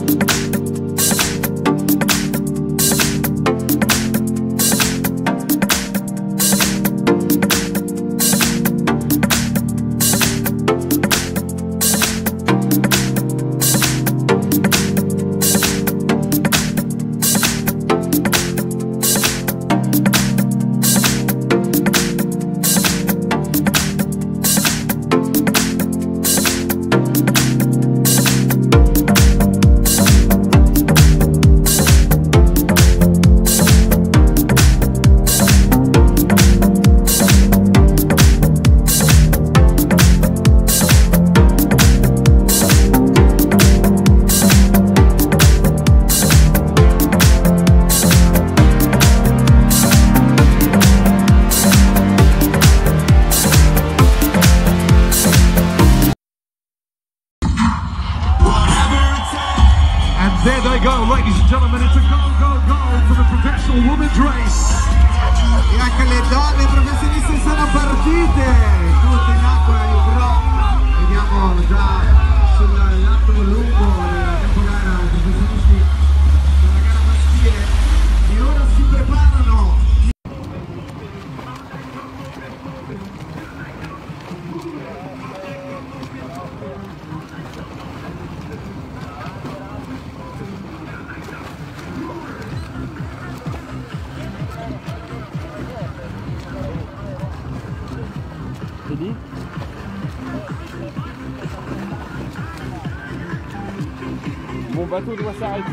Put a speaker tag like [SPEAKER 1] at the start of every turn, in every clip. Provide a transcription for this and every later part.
[SPEAKER 1] There they go, ladies and gentlemen, it's a go, go, go for the professional women's race.
[SPEAKER 2] E anche le donne professioniste sono partite, tutte in acqua in pro. Vediamo già sul lato lungo della capogara i professionisti della gara maschile e ora si preparano.
[SPEAKER 3] Mon bateau doit s'arrêter.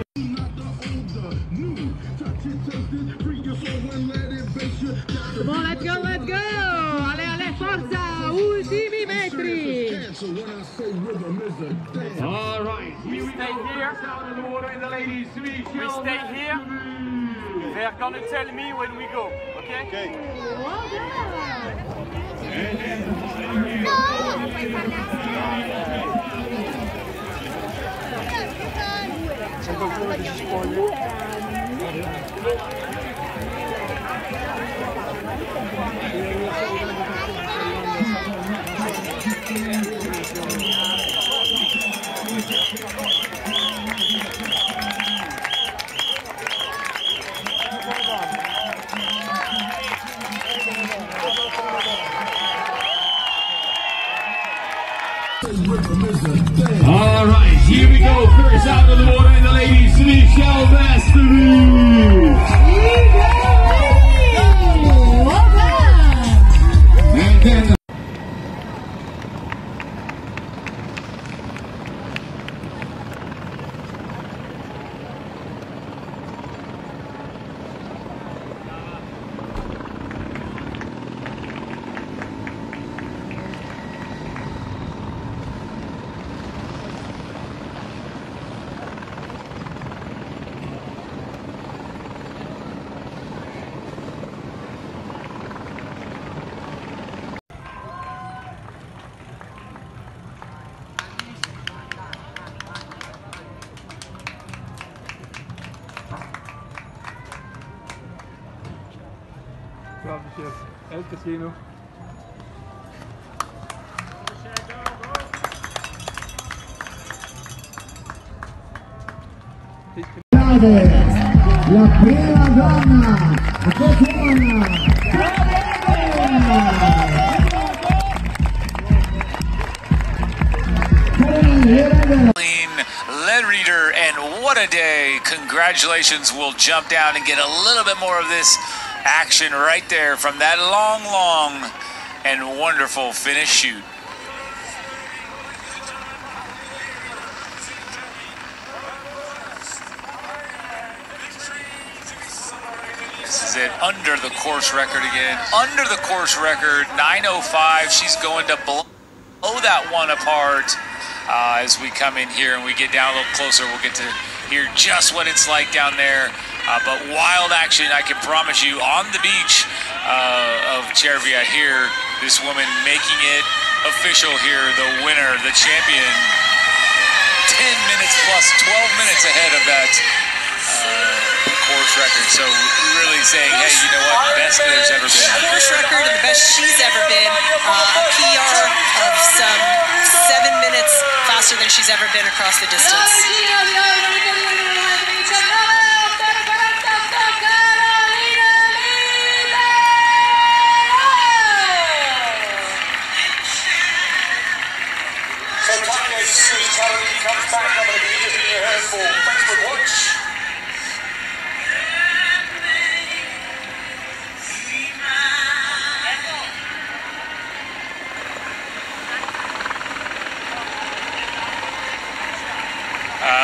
[SPEAKER 4] Come on, let's go, let's go! Allez, allez, forza! Ultimi metri!
[SPEAKER 1] All right,
[SPEAKER 3] We stay here.
[SPEAKER 1] out in the water in the ladies.
[SPEAKER 3] We stay here. They are gonna tell me when we go. Okay?
[SPEAKER 4] Well
[SPEAKER 1] All right, here we go. First out of the water in the ladies, Michelle Vastery. And then
[SPEAKER 3] El casino.
[SPEAKER 2] La prima donna,
[SPEAKER 5] Lead reader, and what a day. Congratulations. We'll jump down and get a little bit more of this action right there from that long and wonderful finish shoot. This is it, under the course record again. Under the course record, 9:05. She's going to blow that one apart. As we come in here and we get down a little closer, we'll get to hear just what it's like down there. But wild action, I can promise you, on the beach of Cervia here. This woman making it official here, the winner, the champion. 10 minutes plus 12 minutes ahead of that course record. So really saying, hey, you know what, best there's ever been.
[SPEAKER 6] Course record and the best she's ever been. A PR of some 7 minutes faster than she's ever been across the distance.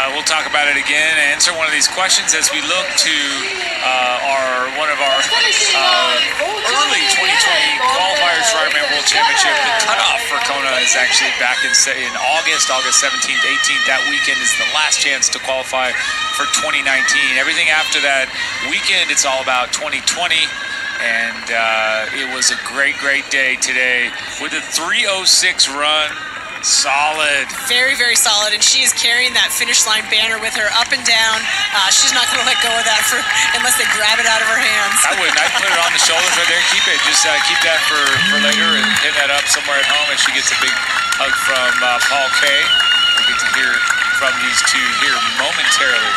[SPEAKER 5] we'll talk about it again and answer one of these questions as we look to one of our early 2020 qualifiers for Ironman World Championship. The cutoff for Kona is actually back in August 17th, 18th. That weekend is the last chance to qualify for 2019. Everything after that weekend, it's all about 2020. And it was a great day today with a 3:06 run. Solid.
[SPEAKER 6] Very, very solid, and she is carrying that finish line banner with her up and down. She's not going to let go of that unless they grab it out of her hands.
[SPEAKER 5] I wouldn't. I'd put it on the shoulders right there and keep it. Just keep that for later and pin that up somewhere at home as she gets a big hug from Paul Kay. We'll get to hear from these two here momentarily.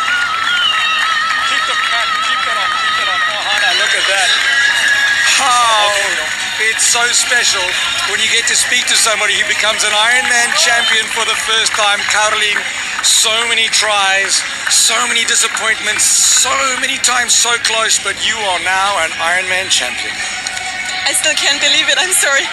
[SPEAKER 7] Keep that on. Oh, Hannah, look at that. How it's so special when you get to speak to somebody who becomes an Ironman champion for the first time. Caroline, so many tries, so many disappointments, so many times so close, but you are now an Ironman champion.
[SPEAKER 6] I still can't believe it. I'm sorry.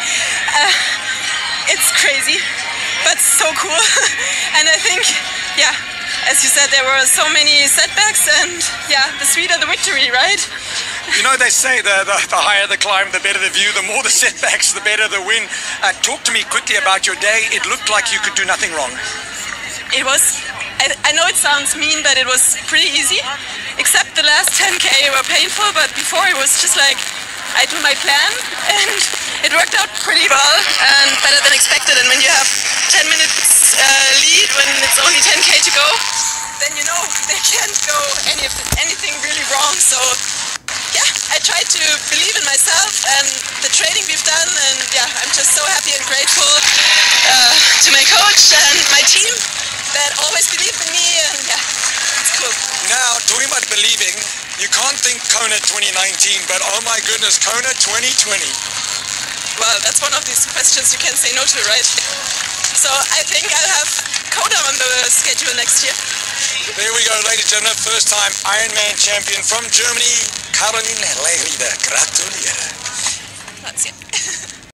[SPEAKER 6] It's crazy, but so cool. And I think, yeah, as you said, there were so many setbacks, and yeah, the sweeter the victory, right?
[SPEAKER 7] You know, they say the higher the climb, the better the view, the more the setbacks, the better the win. Talk to me quickly about your day. It looked like you could do nothing wrong.
[SPEAKER 6] It was, I know it sounds mean, but it was pretty easy, except the last 10K were painful, but before it was just like, I do my plan, and it worked out pretty well, and better than expected. And when you have 10 minutes lead, when it's only 10K to go, then you know they can't go anything really wrong, so yeah, I tried to believe in myself and the training we've done, and yeah, I'm just so happy and grateful to my coach and my team that always believed in me, and yeah, it's cool.
[SPEAKER 7] Now, talking about believing, you can't think Kona 2019, but oh my goodness, Kona 2020.
[SPEAKER 6] Well, that's one of these questions you can't say no to, right? So I think I'll have Kona on the schedule next year.
[SPEAKER 7] There we go, ladies and gentlemen, first time Ironman champion from Germany, Caroline Lehrrieder. Gratuliere.
[SPEAKER 6] That's it.